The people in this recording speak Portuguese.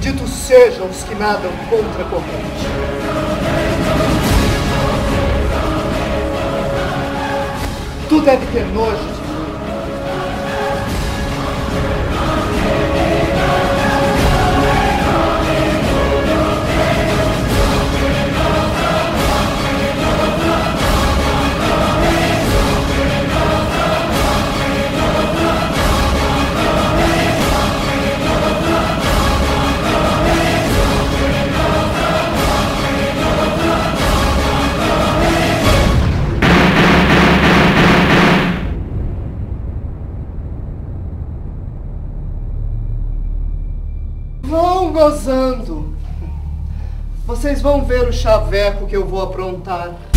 Malditos sejam os que nadam contra a corrente. Tu deve ter nojo de mim. Vão gozando. Vocês vão ver o chaveco que eu vou aprontar.